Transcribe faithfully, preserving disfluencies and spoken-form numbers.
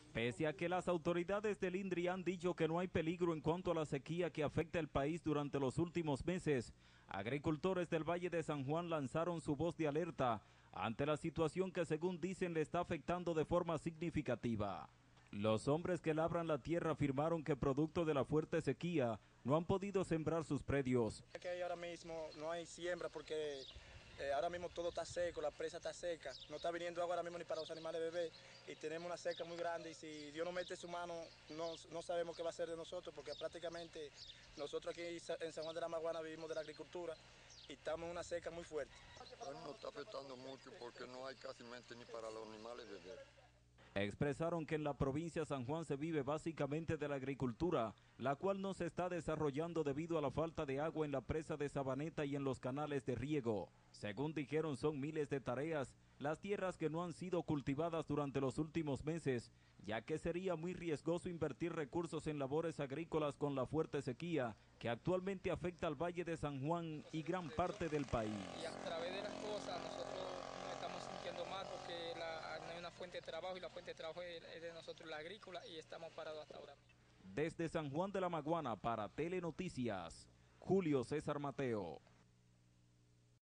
Pese a que las autoridades del INDRI han dicho que no hay peligro en cuanto a la sequía que afecta al país durante los últimos meses, agricultores del Valle de San Juan lanzaron su voz de alerta ante la situación que, según dicen, le está afectando de forma significativa. Los hombres que labran la tierra afirmaron que producto de la fuerte sequía no han podido sembrar sus predios. Que ahora mismo no hay siembra porque eh, ahora mismo todo está seco, la presa está seca, no está viniendo agua ahora mismo ni para los animales bebés y tenemos una seca muy grande y si Dios no mete su mano no, no sabemos qué va a ser de nosotros porque prácticamente nosotros aquí en San Juan de la Maguana vivimos de la agricultura y estamos en una seca muy fuerte. A mí nos está afectando mucho porque no hay casi mente ni para los animales beber. Expresaron que en la provincia de San Juan se vive básicamente de la agricultura, la cual no se está desarrollando debido a la falta de agua en la presa de Sabaneta y en los canales de riego. Según dijeron, son miles de tareas las tierras que no han sido cultivadas durante los últimos meses, ya que sería muy riesgoso invertir recursos en labores agrícolas con la fuerte sequía que actualmente afecta al Valle de San Juan y gran parte del país. Y a través de las cosas nosotros nos estamos sintiendo mal porque la, no hay una fuente de trabajo y la fuente de trabajo es, es de nosotros, la agrícola, y estamos parados hasta ahora. Desde San Juan de la Maguana para Telenoticias, Julio César Mateo.